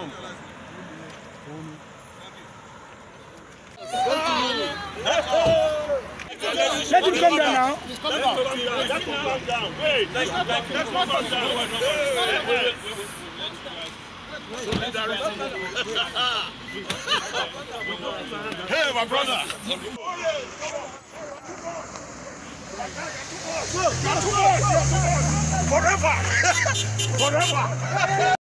Let him come down now. Let him come down. Wait. Let him come down. Hey, my brother. Forever. Forever.